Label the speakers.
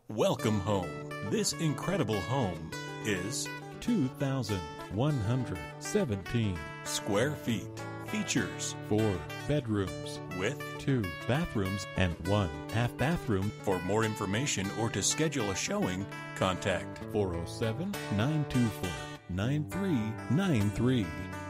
Speaker 1: Welcome home. This incredible home is
Speaker 2: 2,117
Speaker 1: square feet. Features
Speaker 2: 4 bedrooms
Speaker 1: with
Speaker 2: 2 bathrooms and 1 half bathroom.
Speaker 1: For more information or to schedule a showing, contact
Speaker 2: 407-924-9393.